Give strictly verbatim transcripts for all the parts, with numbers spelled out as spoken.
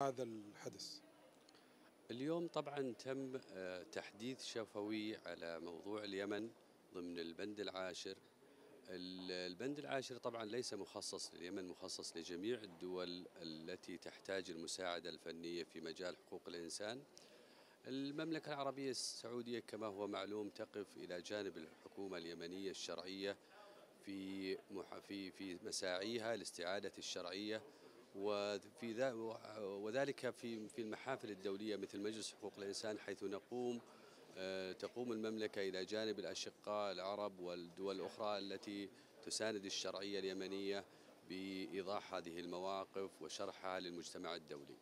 هذا الحدث؟ اليوم طبعا تم تحديث شفوي على موضوع اليمن ضمن البند العاشر. البند العاشر طبعا ليس مخصص لليمن، مخصص لجميع الدول التي تحتاج المساعدة الفنية في مجال حقوق الإنسان. المملكة العربية السعودية كما هو معلوم تقف إلى جانب الحكومة اليمنية الشرعية في في في مساعيها لاستعادة الشرعية، وفي وذلك في في المحافل الدولية مثل مجلس حقوق الإنسان، حيث نقوم تقوم المملكة إلى جانب الأشقاء العرب والدول الأخرى التي تساند الشرعية اليمنية بإيضاح هذه المواقف وشرحها للمجتمع الدولي.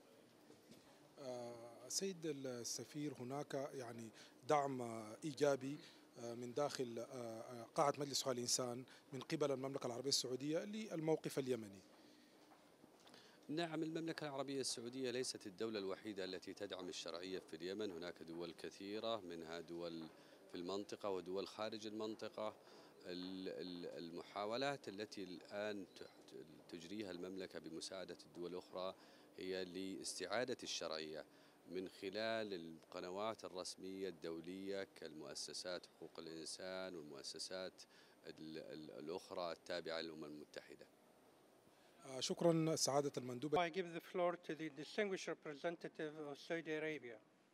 سيد السفير، هناك يعني دعم إيجابي من داخل قاعة مجلس حقوق الإنسان من قبل المملكة العربية السعودية للموقف اليمني. نعم، المملكة العربية السعودية ليست الدولة الوحيدة التي تدعم الشرعية في اليمن، هناك دول كثيرة منها دول في المنطقة ودول خارج المنطقة. المحاولات التي الآن تجريها المملكة بمساعدة الدول الأخرى هي لاستعادة الشرعية من خلال القنوات الرسمية الدولية كالمؤسسات حقوق الإنسان والمؤسسات الأخرى التابعة للأمم المتحدة. شكرا سعادة المندوب. I give the floor to the distinguished representative of Saudi Arabia.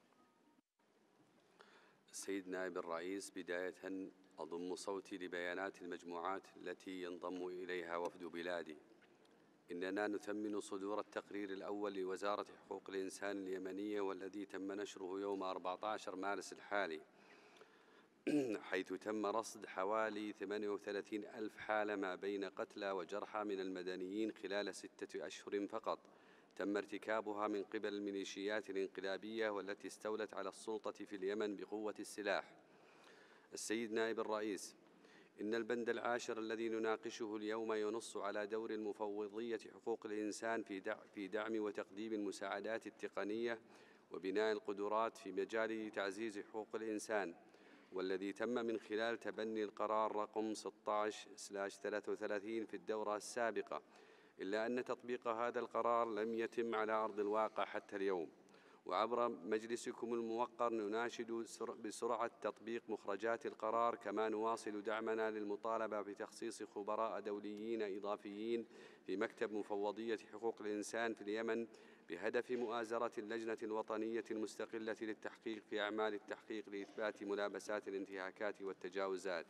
السيد نائب الرئيس، بداية أضم صوتي لبيانات المجموعات التي ينضم إليها وفد بلادي. إننا نثمن صدور التقرير الأول لوزارة حقوق الإنسان اليمنية والذي تم نشره يوم أربعة عشر مارس الحالي، حيث تم رصد حوالي ثمانية وثلاثين ألف حالة ما بين قتلى وجرحى من المدنيين خلال ستة أشهر فقط تم ارتكابها من قبل الميليشيات الانقلابية والتي استولت على السلطة في اليمن بقوة السلاح. السيد نائب الرئيس، إن البند العاشر الذي نناقشه اليوم ينص على دور المفوضية حقوق الإنسان في دعم وتقديم المساعدات التقنية وبناء القدرات في مجال تعزيز حقوق الإنسان، والذي تم من خلال تبني القرار رقم ستة عشر ثلاثة وثلاثين في الدورة السابقة، إلا أن تطبيق هذا القرار لم يتم على أرض الواقع حتى اليوم. وعبر مجلسكم الموقر نناشد بسرعة تطبيق مخرجات القرار، كما نواصل دعمنا للمطالبة بتخصيص خبراء دوليين إضافيين في مكتب مفوضية حقوق الإنسان في اليمن بهدف مؤازرة اللجنة الوطنية المستقلة للتحقيق في أعمال التحقيق لإثبات ملابسات الانتهاكات والتجاوزات.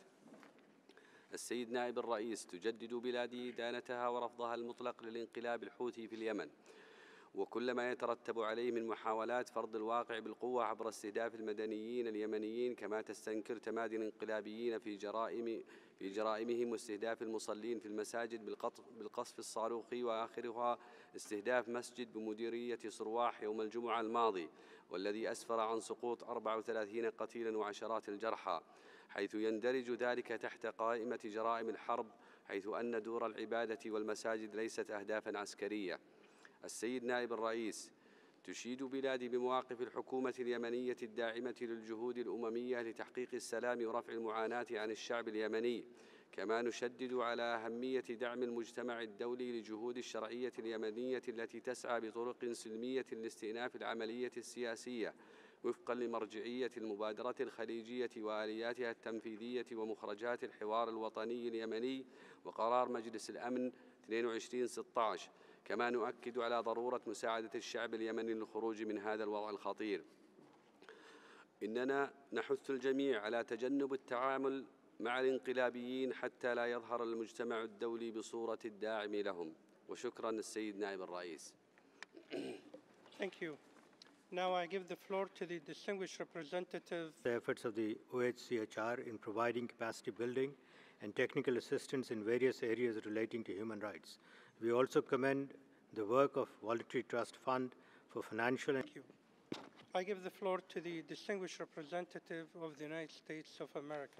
السيد نائب الرئيس، تجدد بلادي إدانتها ورفضها المطلق للانقلاب الحوثي في اليمن وكل ما يترتب عليه من محاولات فرض الواقع بالقوة عبر استهداف المدنيين اليمنيين، كما تستنكر تمادي الانقلابيين في جرائم في جرائمهم واستهداف المصلين في المساجد بالقصف الصاروخي، وآخرها استهداف مسجد بمديرية صرواح يوم الجمعة الماضي، والذي أسفر عن سقوط أربعة وثلاثين قتيلا وعشرات الجرحى، حيث يندرج ذلك تحت قائمة جرائم الحرب، حيث أن دور العبادة والمساجد ليست أهدافا عسكرية. السيد نائب الرئيس، تشيد بلادي بمواقف الحكومة اليمنية الداعمة للجهود الأممية لتحقيق السلام ورفع المعاناة عن الشعب اليمني، كما نشدد على أهمية دعم المجتمع الدولي لجهود الشرعية اليمنية التي تسعى بطرق سلمية لاستئناف العملية السياسية وفقا لمرجعية المبادرة الخليجية وآلياتها التنفيذية ومخرجات الحوار الوطني اليمني وقرار مجلس الأمن اثنين وعشرين ستة عشر. كما نؤكد على ضرورة مساعدة الشعب اليمني للخروج من هذا الوضع الخطير. إننا نحث الجميع على تجنب التعامل مع الانقلابيين حتى لا يظهر المجتمع الدولي بصورة الداعم لهم. وشكرا السيد نائب الرئيس. Thank you. Now I give the floor to the distinguished representative. The efforts of the O H C H R in providing capacity building and technical assistance in various areas relating to human rights. We also commend the work of Voluntary Trust Fund for financial. Thank you. I give the floor to the distinguished representative of the United States of America.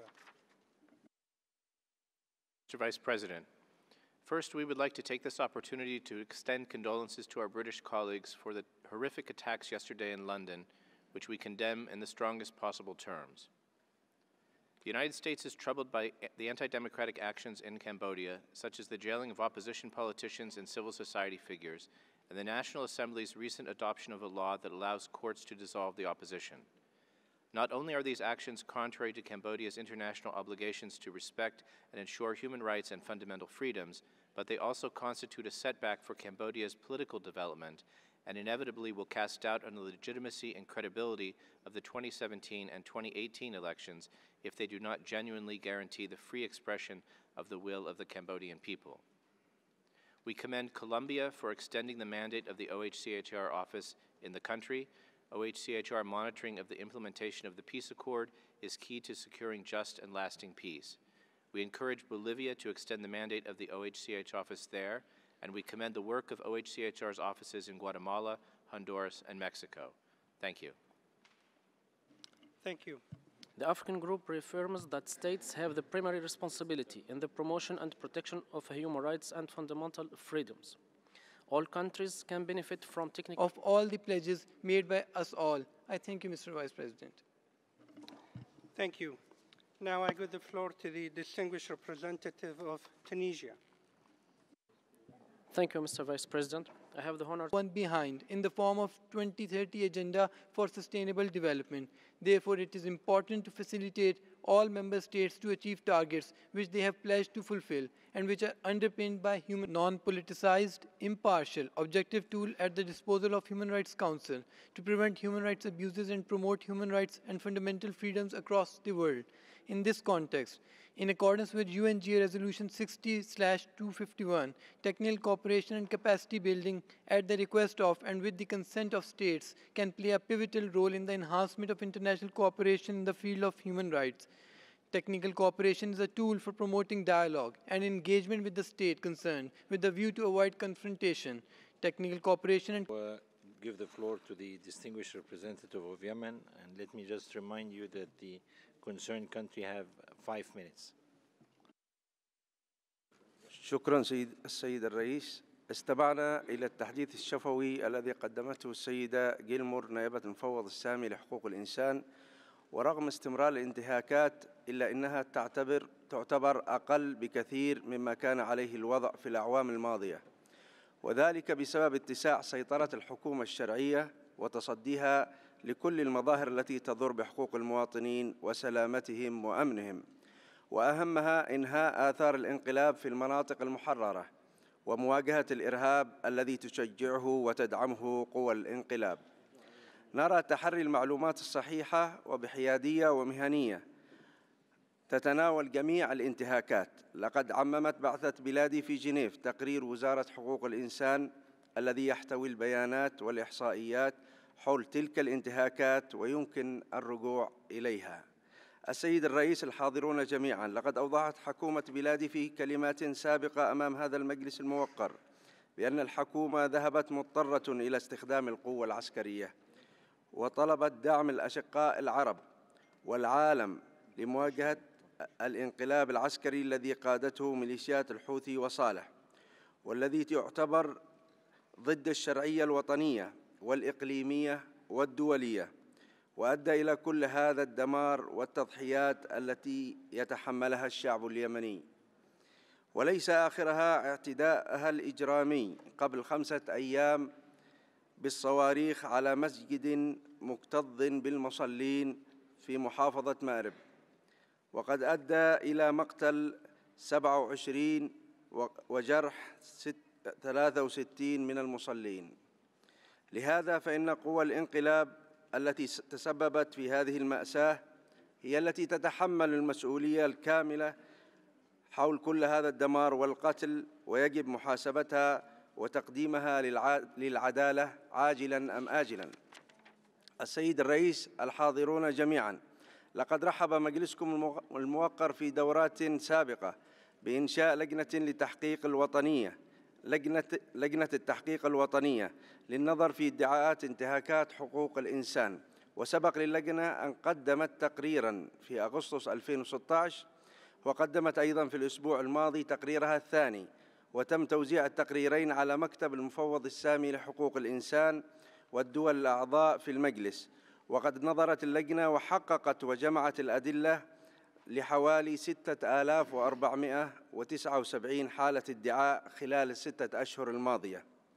Mister Vice President, first we would like to take this opportunity to extend condolences to our British colleagues for the horrific attacks yesterday in London, which we condemn in the strongest possible terms. The United States is troubled by the anti-democratic actions in Cambodia, such as the jailing of opposition politicians and civil society figures, and the National Assembly's recent adoption of a law that allows courts to dissolve the opposition. Not only are these actions contrary to Cambodia's international obligations to respect and ensure human rights and fundamental freedoms, but they also constitute a setback for Cambodia's political development and inevitably will cast doubt on the legitimacy and credibility of the twenty seventeen and twenty eighteen elections if they do not genuinely guarantee the free expression of the will of the Cambodian people. We commend Colombia for extending the mandate of the O H C H R office in the country. O H C H R monitoring of the implementation of the peace accord is key to securing just and lasting peace. We encourage Bolivia to extend the mandate of the O H C H R office there, and we commend the work of O H C H R's offices in Guatemala, Honduras, and Mexico. Thank you. Thank you. The African Group reaffirms that states have the primary responsibility in the promotion and protection of human rights and fundamental freedoms. All countries can benefit from technical... of all the pledges made by us all. I thank you, Mister Vice President. Thank you. Now I give the floor to the distinguished representative of Tunisia. Thank you, Mister Vice President. I have the honor... One behind in the form of twenty thirty Agenda for Sustainable Development. Therefore, it is important to facilitate all member states to achieve targets which they have pledged to fulfill and which are underpinned by human, non-politicized, impartial, objective tool at the disposal of Human Rights Council to prevent human rights abuses and promote human rights and fundamental freedoms across the world. In this context, in accordance with U N G A Resolution sixty slash two fifty-one, technical cooperation and capacity building at the request of and with the consent of states can play a pivotal role in the enhancement of international cooperation in the field of human rights. Technical cooperation is a tool for promoting dialogue and engagement with the state concerned with the view to avoid confrontation. Technical cooperation and... Uh, give the floor to the distinguished representative of Yemen, and let me just remind you that the concerned country have five minutes. شكرا سيد السيد الرئيس. استمعنا إلى التحديث الشفوي الذي قدمته السيدة جيلمور نائبة المفوض السامي لحقوق الإنسان، ورغم استمرار الانتهاكات إلا أنها تعتبر تعتبر أقل بكثير مما كان عليه الوضع في الأعوام الماضية، وذلك بسبب اتساع سيطرة الحكومة الشرعية وتصديها لكل المظاهر التي تضر بحقوق المواطنين وسلامتهم وأمنهم، وأهمها إنهاء آثار الانقلاب في المناطق المحررة ومواجهة الإرهاب الذي تشجعه وتدعمه قوى الانقلاب. نرى تحري المعلومات الصحيحة وبحيادية ومهنية تتناول جميع الانتهاكات. لقد عممت بعثة بلادي في جنيف تقرير وزارة حقوق الإنسان الذي يحتوي البيانات والإحصائيات حول تلك الانتهاكات ويمكن الرجوع إليها. السيد الرئيس، الحاضرون جميعا، لقد أوضحت حكومة بلادي في كلمات سابقة أمام هذا المجلس الموقر بأن الحكومة ذهبت مضطرة إلى استخدام القوة العسكرية وطلبت دعم الأشقاء العرب والعالم لمواجهة الانقلاب العسكري الذي قادته ميليشيات الحوثي وصالح، والذي يعتبر ضد الشرعية الوطنية والإقليمية والدولية، وأدى إلى كل هذا الدمار والتضحيات التي يتحملها الشعب اليمني. وليس آخرها اعتداءها الإجرامي قبل خمسة أيام بالصواريخ على مسجد مكتظ بالمصلين في محافظة مأرب، وقد أدى إلى مقتل سبعة وعشرين وجرح ثلاثة وستين من المصلين. لهذا فإن قوى الانقلاب التي تسببت في هذه المأساة هي التي تتحمل المسؤولية الكاملة حول كل هذا الدمار والقتل، ويجب محاسبتها وتقديمها للعدالة عاجلاً أم آجلاً. السيد الرئيس، الحاضرون جميعاً، لقد رحب مجلسكم الموقر في دورات سابقة بإنشاء لجنة لتحقيق الوطنية لجنة, لجنة التحقيق الوطنية للنظر في ادعاءات انتهاكات حقوق الإنسان، وسبق للجنة أن قدمت تقريراً في أغسطس ألفين وستة عشر، وقدمت أيضاً في الأسبوع الماضي تقريرها الثاني، وتم توزيع التقريرين على مكتب المفوض السامي لحقوق الإنسان والدول الأعضاء في المجلس. وقد نظرت اللجنة وحققت وجمعت الأدلة لحوالي ستة آلاف وأربعمائة وتسعة وسبعين حالة ادعاء خلال الستة أشهر الماضية.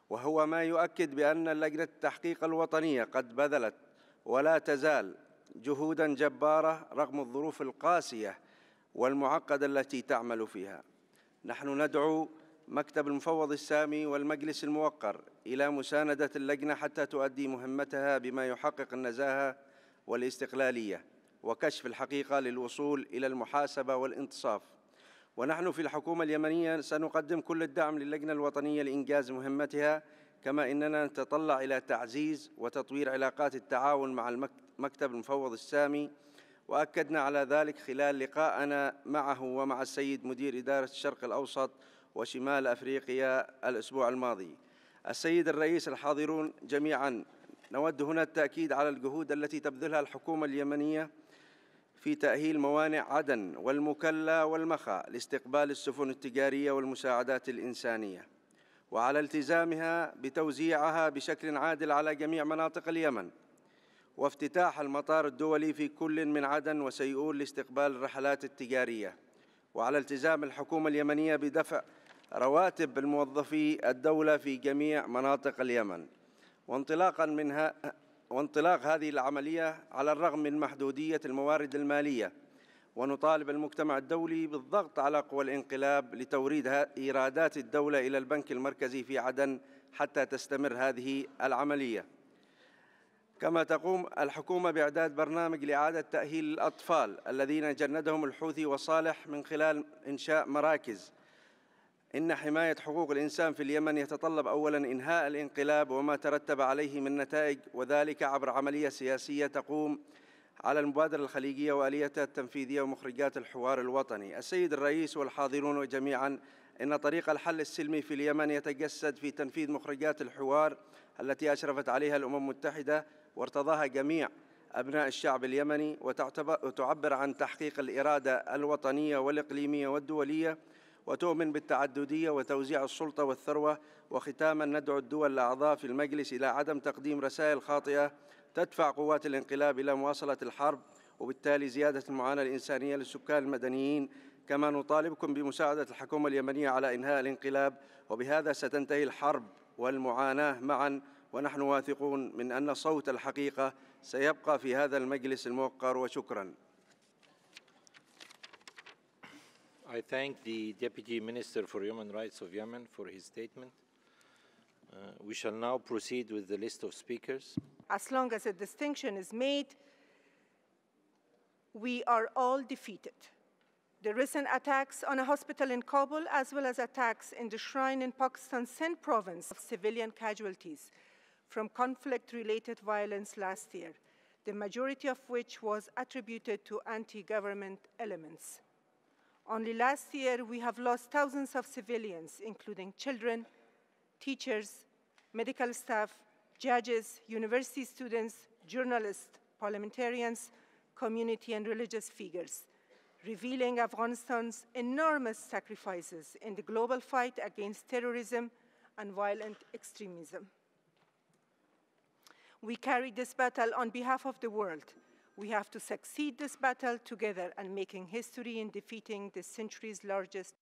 وهو ما يؤكد بأن لجنة التحقيق الوطنية قد بذلت ولا تزال جهوداً جبارة رغم الظروف القاسية والمعقدة التي تعمل فيها. نحن ندعو مكتب المفوض السامي والمجلس الموقر إلى مساندة اللجنة حتى تؤدي مهمتها بما يحقق النزاهة والاستقلالية وكشف الحقيقة للوصول إلى المحاسبة والانتصاف. ونحن في الحكومة اليمنية سنقدم كل الدعم للجنة الوطنية لإنجاز مهمتها، كما إننا نتطلع إلى تعزيز وتطوير علاقات التعاون مع المكتب المفوض السامي، وأكدنا على ذلك خلال لقائنا معه ومع السيد مدير إدارة الشرق الأوسط وشمال أفريقيا الأسبوع الماضي. السيد الرئيس، الحاضرون جميعاً، نود هنا التأكيد على الجهود التي تبذلها الحكومة اليمنية في تأهيل موانئ عدن والمكلا والمخا لاستقبال السفن التجارية والمساعدات الإنسانية، وعلى التزامها بتوزيعها بشكل عادل على جميع مناطق اليمن، وافتتاح المطار الدولي في كل من عدن وسيئول لاستقبال الرحلات التجارية، وعلى التزام الحكومة اليمنية بدفع رواتب الموظفي الدولة في جميع مناطق اليمن. وانطلاقاً منها وانطلاق هذه العملية على الرغم من محدودية الموارد المالية، ونطالب المجتمع الدولي بالضغط على قوى الانقلاب لتوريد إيرادات الدولة إلى البنك المركزي في عدن حتى تستمر هذه العملية. كما تقوم الحكومة بإعداد برنامج لإعادة تأهيل الأطفال الذين جندهم الحوثي وصالح من خلال إنشاء مراكز. إن حماية حقوق الإنسان في اليمن يتطلب أولاً إنهاء الانقلاب وما ترتب عليه من نتائج، وذلك عبر عملية سياسية تقوم على المبادرة الخليجية وآلياتها التنفيذية ومخرجات الحوار الوطني. السيد الرئيس والحاضرون جميعاً، إن طريق الحل السلمي في اليمن يتجسد في تنفيذ مخرجات الحوار التي أشرفت عليها الأمم المتحدة وارتضاها جميع أبناء الشعب اليمني، وتعبر عن تحقيق الإرادة الوطنية والإقليمية والدولية، وتؤمن بالتعددية وتوزيع السلطة والثروة. وختاماً، ندعو الدول الأعضاء في المجلس إلى عدم تقديم رسائل خاطئة تدفع قوات الانقلاب إلى مواصلة الحرب وبالتالي زيادة المعاناة الإنسانية للسكان المدنيين. كما نطالبكم بمساعدة الحكومة اليمنية على إنهاء الانقلاب، وبهذا ستنتهي الحرب والمعاناة معاً، ونحن واثقون من أن صوت الحقيقة سيبقى في هذا المجلس الموقر. وشكراً. I thank the Deputy Minister for Human Rights of Yemen for his statement. Uh, we shall now proceed with the list of speakers. As long as a distinction is made, we are all defeated. The recent attacks on a hospital in Kabul, as well as attacks in the shrine in Pakistan's Sindh province, of civilian casualties from conflict-related violence last year, the majority of which was attributed to anti-government elements. Only last year, we have lost thousands of civilians, including children, teachers, medical staff, judges, university students, journalists, parliamentarians, community and religious figures, revealing Afghanistan's enormous sacrifices in the global fight against terrorism and violent extremism. We carry this battle on behalf of the world. We have to succeed this battle together and making history in defeating the century's largest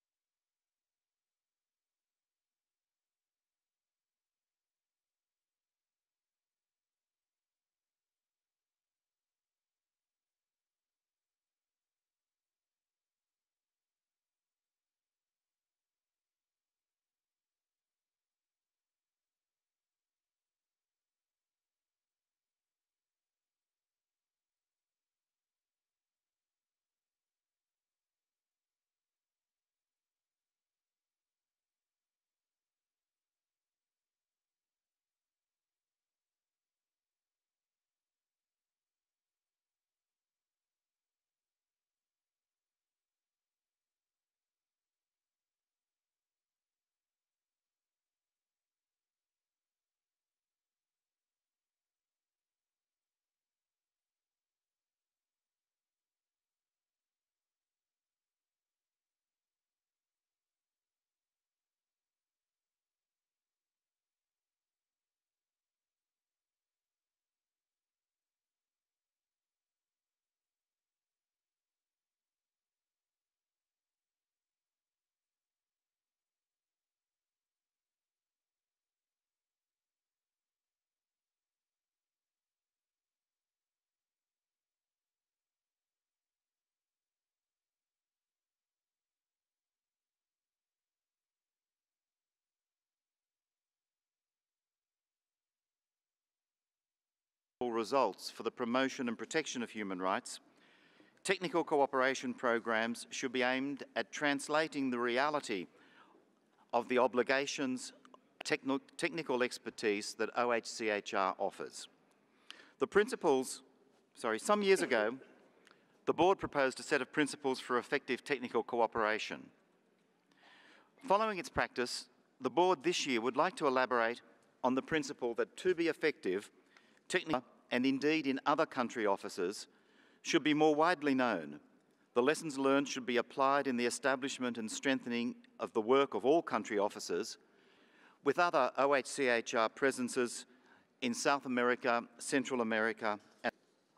results for the promotion and protection of human rights, technical cooperation programs should be aimed at translating the reality of the obligations, techno technical expertise that O H C H R offers. The principles, sorry, some years ago, the board proposed a set of principles for effective technical cooperation. Following its practice, the board this year would like to elaborate on the principle that to be effective, technical and indeed in other country offices should be more widely known. The lessons learned should be applied in the establishment and strengthening of the work of all country officers, with other O H C H R presences in South America, Central America. And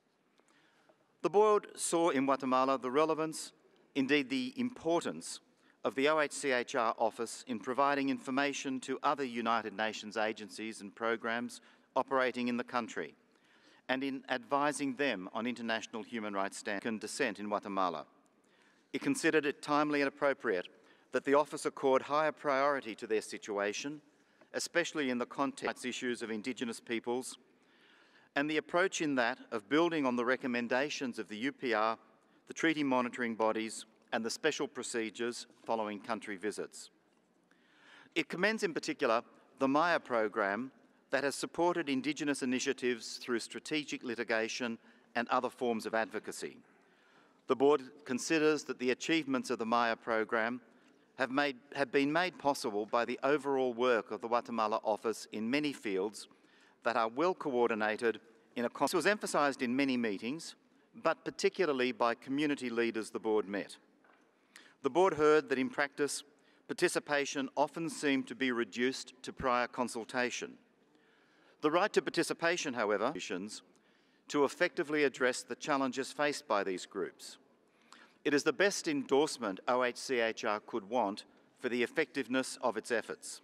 the board saw in Guatemala the relevance, indeed the importance, of the O H C H R office in providing information to other United Nations agencies and programs operating in the country, and in advising them on international human rights standards and dissent in Guatemala. It considered it timely and appropriate that the office accord higher priority to their situation, especially in the context of issues of Indigenous peoples, and the approach in that of building on the recommendations of the U P R, the treaty monitoring bodies, and the special procedures following country visits. It commends in particular the Maya program that has supported Indigenous initiatives through strategic litigation and other forms of advocacy. The board considers that the achievements of the Maya program have, made, have been made possible by the overall work of the Guatemala office in many fields that are well coordinated in a context. This was emphasised in many meetings, but particularly by community leaders the board met. The board heard that in practice, participation often seemed to be reduced to prior consultation. The right to participation, however, to effectively address the challenges faced by these groups. It is the best endorsement O H C H R could want for the effectiveness of its efforts.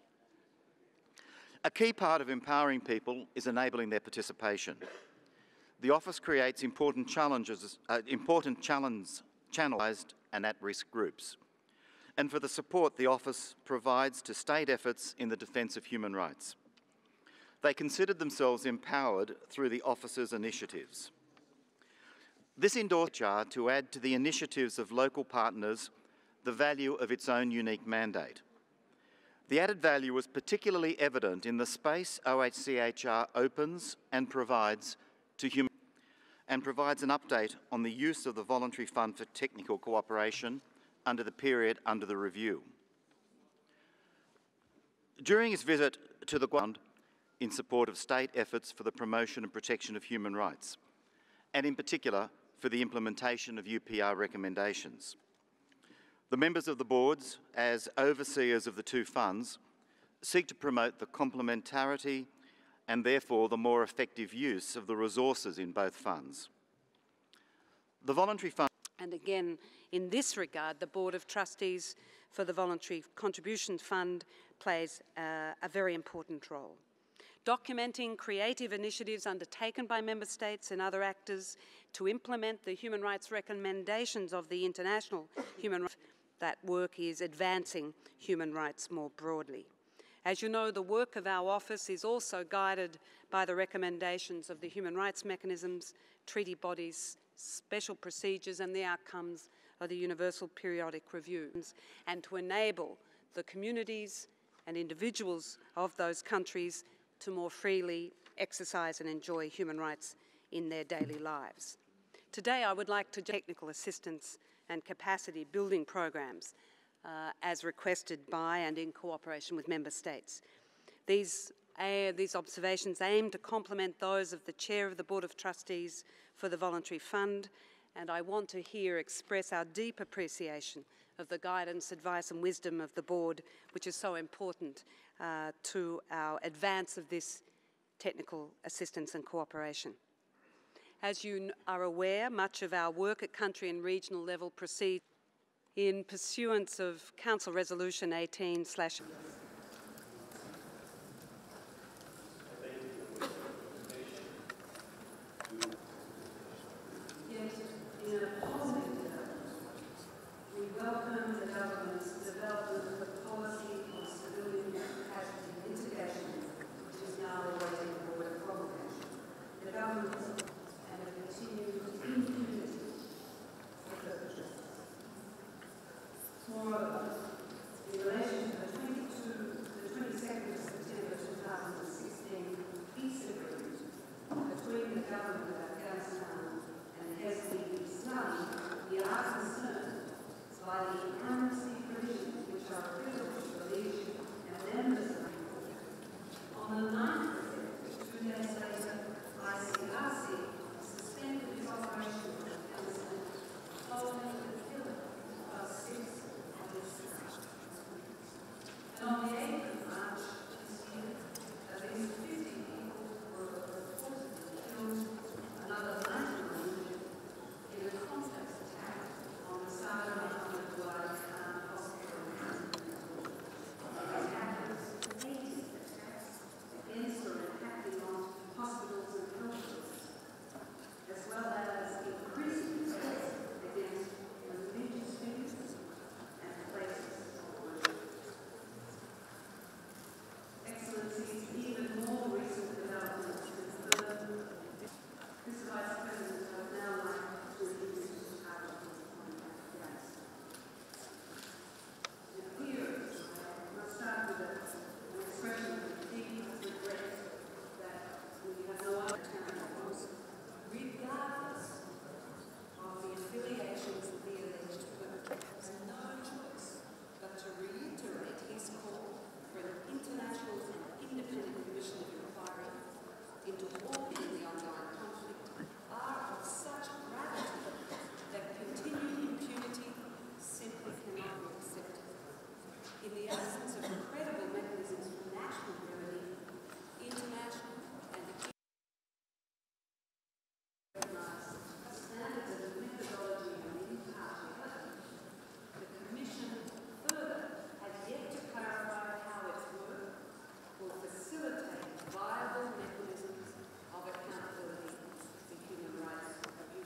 A key part of empowering people is enabling their participation. The office creates important challenges, uh, important challenge, channelized and at-risk groups, and for the support the office provides to state efforts in the defence of human rights. They considered themselves empowered through the office's initiatives. This endorsed H R to add to the initiatives of local partners the value of its own unique mandate. The added value was particularly evident in the space O H C H R opens and provides to human and provides an update on the use of the Voluntary Fund for Technical Cooperation under the period under the review. During his visit to the ground in support of state efforts for the promotion and protection of human rights, and in particular for the implementation of U P R recommendations, the members of the boards, as overseers of the two funds, seek to promote the complementarity and therefore the more effective use of the resources in both funds. The Voluntary Fund. And again, in this regard, the Board of Trustees for the Voluntary Contribution Fund plays uh, a very important role. Documenting creative initiatives undertaken by Member States and other actors to implement the human rights recommendations of the international human rights, that work is advancing human rights more broadly. As you know, the work of our office is also guided by the recommendations of the human rights mechanisms, treaty bodies, special procedures and the outcomes of the Universal Periodic Reviews, and to enable the communities and individuals of those countries to more freely exercise and enjoy human rights in their daily lives. Today I would like to technical assistance and capacity building programs Uh, as requested by and in cooperation with Member States. These, uh, these observations aim to complement those of the Chair of the Board of Trustees for the Voluntary Fund, and I want to here express our deep appreciation of the guidance, advice and wisdom of the Board, which is so important uh, to our advance of this technical assistance and cooperation. As you are aware, much of our work at country and regional level proceeds in pursuance of Council Resolution eighteen slash we welcome the government's development of the policy on civilian capacity mitigation, which is now awaiting board promulgation. The government involved in the ongoing conflict are of such gravity that continued impunity simply cannot be accepted. In the absence of credible mechanisms for national remedy, international and recognised standards of methodology and impartiality, the Commission further has yet to clarify how its work will facilitate viable mechanisms of accountability for human rights abuse.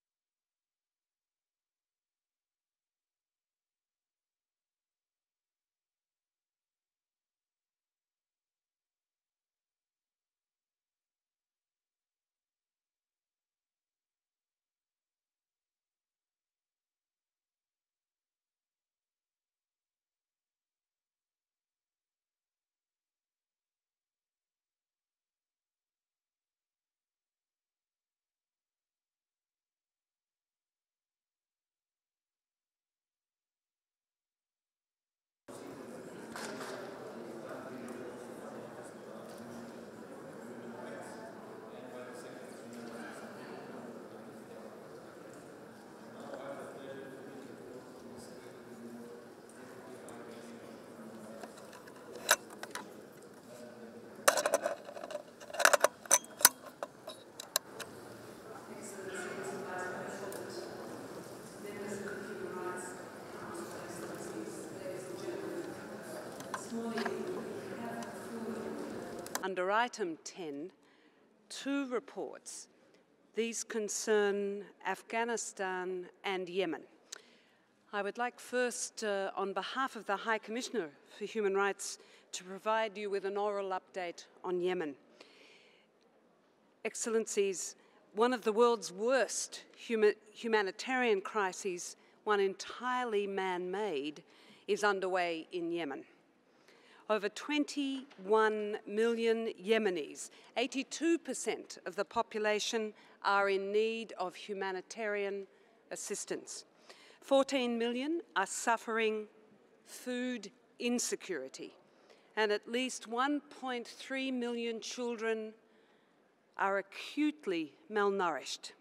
Under item ten, two reports. These concern Afghanistan and Yemen. I would like first, uh, on behalf of the High Commissioner for Human Rights, to provide you with an oral update on Yemen. Excellencies, one of the world's worst huma humanitarian crises, one entirely man-made, is underway in Yemen. Over twenty-one million Yemenis, eighty-two percent of the population, are in need of humanitarian assistance. fourteen million are suffering food insecurity, and at least one point three million children are acutely malnourished.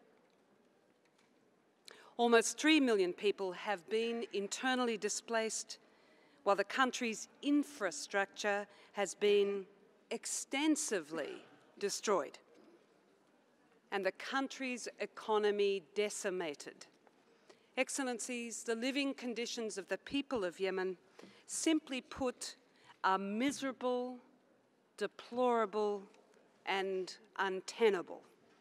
Almost three million people have been internally displaced, while the country's infrastructure has been extensively destroyed and the country's economy decimated. Excellencies, the living conditions of the people of Yemen, simply put, are miserable, deplorable, and untenable.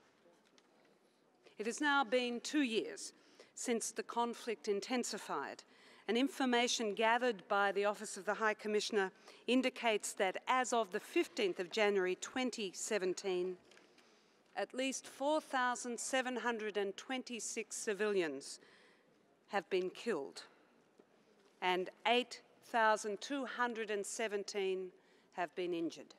It has now been two years since the conflict intensified, and information gathered by the Office of the High Commissioner indicates that as of the fifteenth of January twenty seventeen, at least four thousand seven hundred twenty-six civilians have been killed and eight thousand two hundred seventeen have been injured.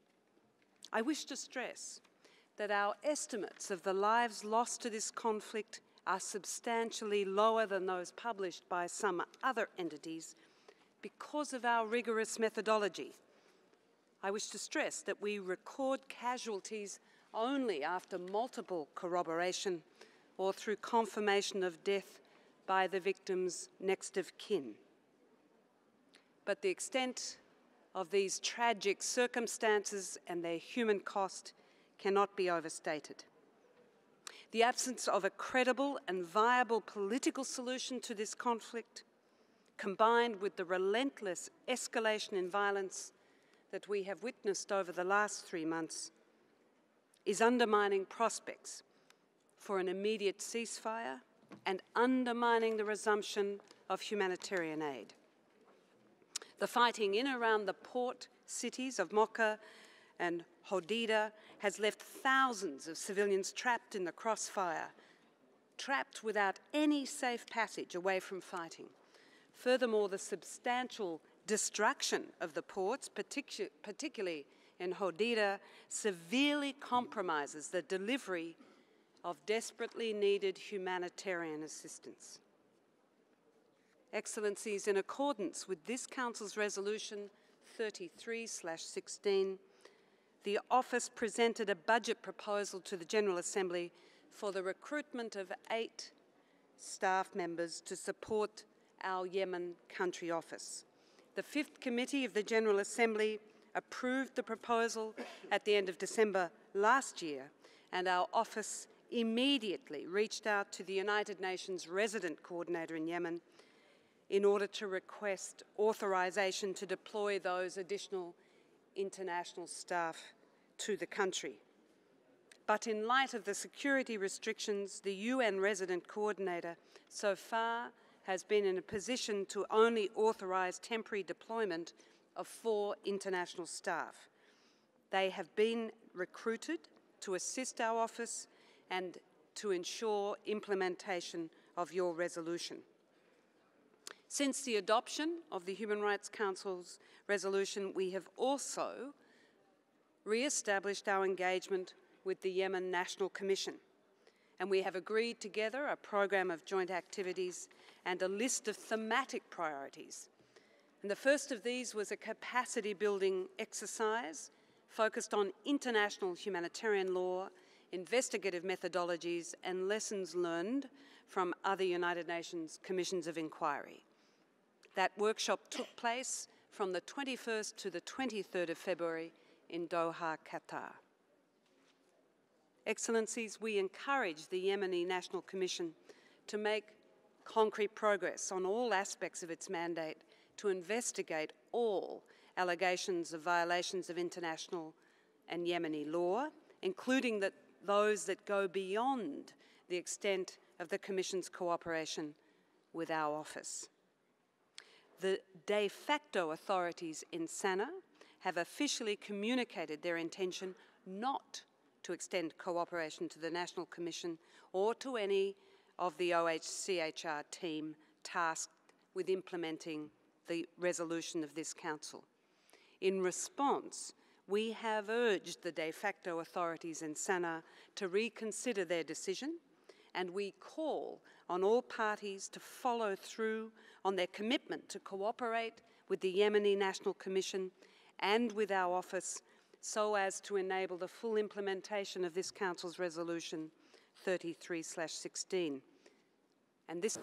I wish to stress that our estimates of the lives lost to this conflict are substantially lower than those published by some other entities because of our rigorous methodology. I wish to stress that we record casualties only after multiple corroboration or through confirmation of death by the victim's next of kin. But the extent of these tragic circumstances and their human cost cannot be overstated. The absence of a credible and viable political solution to this conflict, combined with the relentless escalation in violence that we have witnessed over the last three months, is undermining prospects for an immediate ceasefire and undermining the resumption of humanitarian aid. The fighting in and around the port cities of Mocha and Hodeidah has left thousands of civilians trapped in the crossfire, trapped without any safe passage away from fighting. Furthermore, the substantial destruction of the ports, particu particularly in Hodeidah, severely compromises the delivery of desperately needed humanitarian assistance. Excellencies, in accordance with this Council's Resolution thirty-three slash sixteen, the office presented a budget proposal to the General Assembly for the recruitment of eight staff members to support our Yemen country office. The fifth committee of the General Assembly approved the proposal at the end of December last year, and our office immediately reached out to the United Nations resident coordinator in Yemen in order to request authorization to deploy those additional international staff to the country. But in light of the security restrictions, the U N resident coordinator so far has been in a position to only authorize temporary deployment of four international staff. They have been recruited to assist our office and to ensure implementation of your resolution. Since the adoption of the Human Rights Council's resolution, we have also re-established our engagement with the Yemen National Commission, and we have agreed together a program of joint activities and a list of thematic priorities. And the first of these was a capacity-building exercise focused on international humanitarian law, investigative methodologies, and lessons learned from other United Nations commissions of inquiry. That workshop took place from the twenty-first to the twenty-third of February in Doha, Qatar. Excellencies, we encourage the Yemeni National Commission to make concrete progress on all aspects of its mandate to investigate all allegations of violations of international and Yemeni law, including that those that go beyond the extent of the Commission's cooperation with our office. The de facto authorities in Sana'a have officially communicated their intention not to extend cooperation to the National Commission or to any of the O H C H R team tasked with implementing the resolution of this Council. In response, we have urged the de facto authorities in Sana'a to reconsider their decision, and we call on all parties to follow through on their commitment to cooperate with the Yemeni National Commission and with our office so as to enable the full implementation of this Council's Resolution thirty-three slash sixteen. And this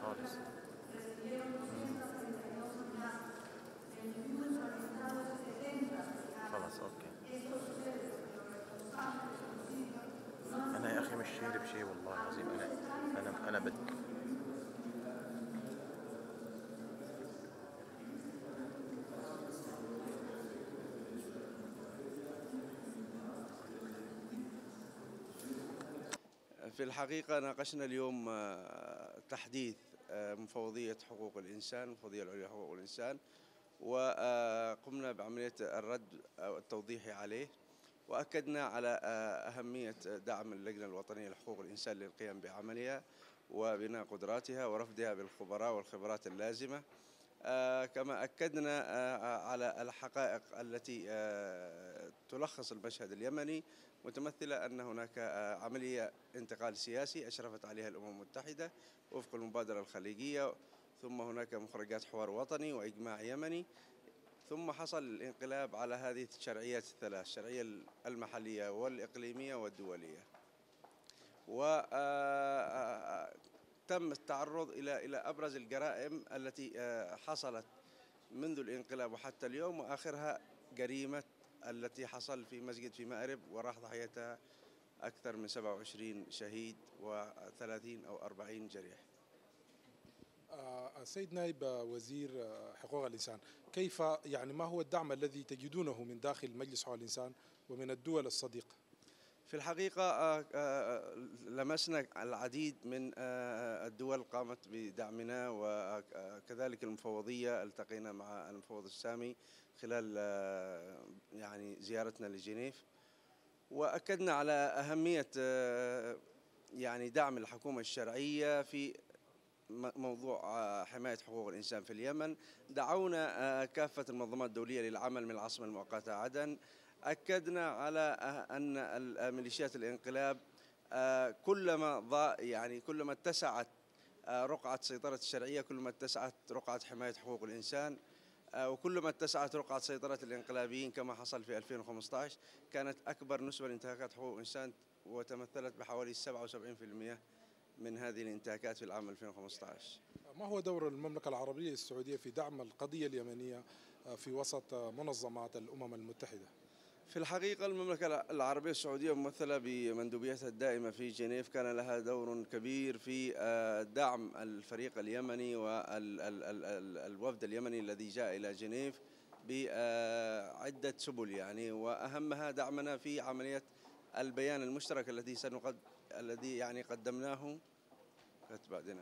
خالص. خلاص اوكي. انا يا اخي مش شايل بشيء والله العظيم. انا انا انا بد في الحقيقة ناقشنا اليوم تحديث مفوضية حقوق الإنسان، المفوضية العليا لحقوق الإنسان، وقمنا بعملية الرد التوضيحي عليه، وأكدنا على أهمية دعم اللجنة الوطنية لحقوق الإنسان للقيام بعملها وبناء قدراتها ورفدها بالخبراء والخبرات اللازمة. كما أكدنا على الحقائق التي تلخص المشهد اليمني، متمثلة أن هناك عملية انتقال سياسي أشرفت عليها الأمم المتحدة وفق المبادرة الخليجية، ثم هناك مخرجات حوار وطني وإجماع يمني، ثم حصل الانقلاب على هذه الشرعيات الثلاث، الشرعية المحلية والإقليمية والدولية، وتم التعرض إلى إلى أبرز الجرائم التي حصلت منذ الانقلاب وحتى اليوم، وآخرها جريمة التي حصل في مسجد في مأرب وراح ضحيتها أكثر من سبعة وعشرين شهيد وثلاثين أو أربعين جريح. السيد نائب وزير حقوق الإنسان، كيف يعني ما هو الدعم الذي تجدونه من داخل مجلس حقوق الإنسان ومن الدول الصديقة؟ في الحقيقة لمسنا العديد من الدول قامت بدعمنا، وكذلك المفوضية التقينا مع المفوض السامي خلال يعني زيارتنا لجنيف، وأكدنا على أهمية يعني دعم الحكومة الشرعية في موضوع حماية حقوق الإنسان في اليمن. دعونا كافة المنظمات الدولية للعمل من العاصمة المؤقتة عدن. أكدنا على أن ميليشيات الانقلاب كلما ضاء يعني كلما اتسعت رقعة سيطرة الشرعية كلما اتسعت رقعة حماية حقوق الإنسان، وكلما اتسعت رقعة سيطرة الانقلابيين كما حصل في ألفين وخمسة عشر. كانت أكبر نسبة لانتهاكات حقوق الإنسان وتمثلت بحوالي سبعة وسبعين بالمئة من هذه الانتهاكات في العام ألفين وخمسة عشر. ما هو دور المملكة العربية السعودية في دعم القضية اليمنية في وسط منظمات الأمم المتحدة؟ في الحقيقة المملكة العربية السعودية ممثلة بمندوبيتها الدائمة في جنيف كان لها دور كبير في دعم الفريق اليمني والوفد اليمني الذي جاء إلى جنيف بعدة سبل يعني، وأهمها دعمنا في عملية البيان المشترك الذي سنقد الذي يعني قدمناه بعدين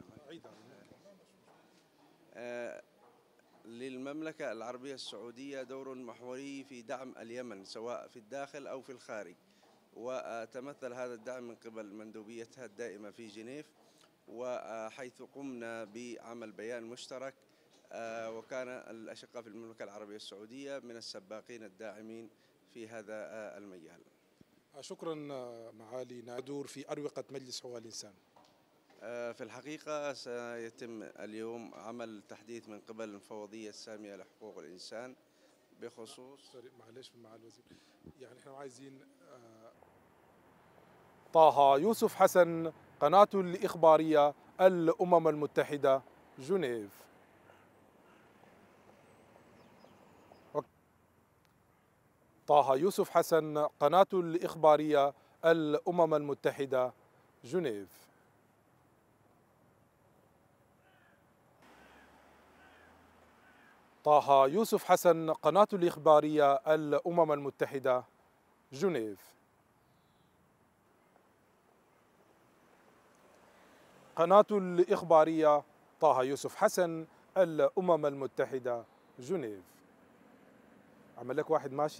للمملكة العربية السعودية دور محوري في دعم اليمن سواء في الداخل أو في الخارج، وتمثل هذا الدعم من قبل مندوبيتها الدائمة في جنيف، وحيث قمنا بعمل بيان مشترك، وكان الأشقاء في المملكة العربية السعودية من السباقين الداعمين في هذا المجال. شكرا معالي نادور في أروقة مجلس حقوق الإنسان. في الحقيقة سيتم اليوم عمل تحديث من قبل المفوضية السامية لحقوق الإنسان بخصوص معلش مع الوزير يعني احنا عايزين طه يوسف حسن، قناة الإخبارية الأمم المتحدة، جنيف. طه يوسف حسن، قناة الإخبارية الأمم المتحدة، جنيف. طه يوسف حسن، قناة الإخبارية الأمم المتحدة، جنيف. قناة الإخبارية طه يوسف حسن، الأمم المتحدة، جنيف. عمل لك واحد ماشي.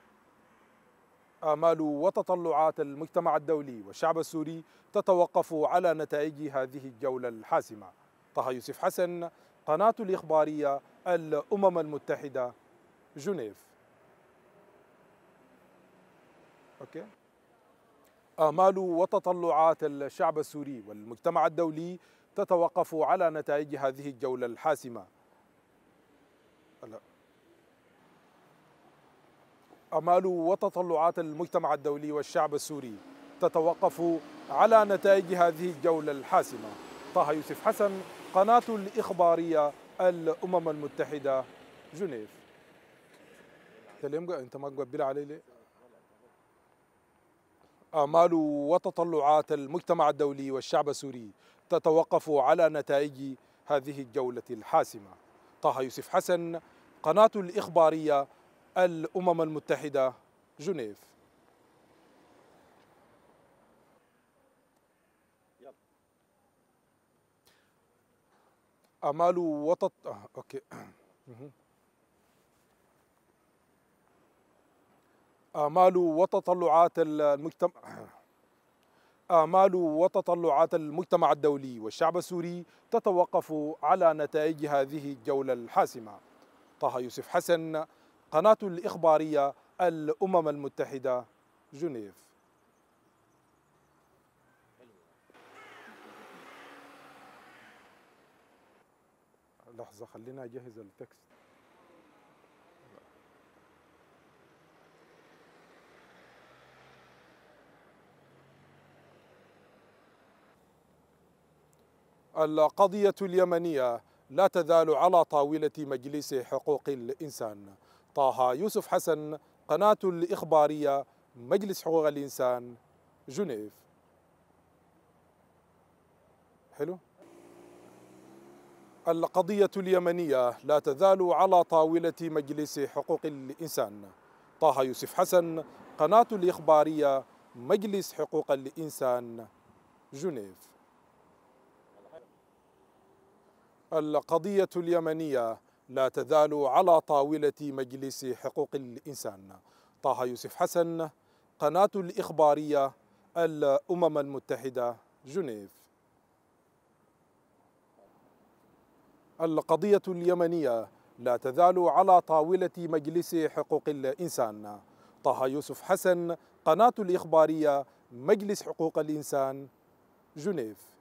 آمال وتطلعات المجتمع الدولي والشعب السوري تتوقف على نتائج هذه الجولة الحاسمة. طه يوسف حسن، قناة الإخبارية الأمم المتحدة، جنيف. أوكي. آمال وتطلعات الشعب السوري والمجتمع الدولي تتوقف على نتائج هذه الجولة الحاسمة. لا. آمال وتطلعات المجتمع الدولي والشعب السوري تتوقف على نتائج هذه الجولة الحاسمة. طه يوسف حسن، قناة الإخبارية الأمم المتحدة جنيف. أنت ما تقبل علي ليه؟ آمال وتطلعات المجتمع الدولي والشعب السوري تتوقف على نتائج هذه الجولة الحاسمة. طه يوسف حسن، قناة الإخبارية الأمم المتحدة جنيف. آمال وتط... آه، أوكي. آمال وتطلعات المجتمع آمال وتطلعات المجتمع الدولي والشعب السوري تتوقف على نتائج هذه الجولة الحاسمة. طه يوسف حسن، قناة الإخبارية الأمم المتحدة جنيف. لحظة خلينا أجهز التكست. القضية اليمنية لا تزال على طاولة مجلس حقوق الإنسان. طه يوسف حسن، قناة الإخبارية مجلس حقوق الإنسان جنيف. حلو. القضية اليمنية لا تزال على طاولة مجلس حقوق الإنسان. طه يوسف حسن، قناة الإخبارية مجلس حقوق الإنسان جنيف. القضية اليمنية لا تزال على طاولة مجلس حقوق الإنسان. طه يوسف حسن، قناة الإخبارية الأمم المتحدة جنيف. القضية اليمنية لا تزال على طاولة مجلس حقوق الإنسان. طه يوسف حسن، قناة الإخبارية مجلس حقوق الإنسان جنيف.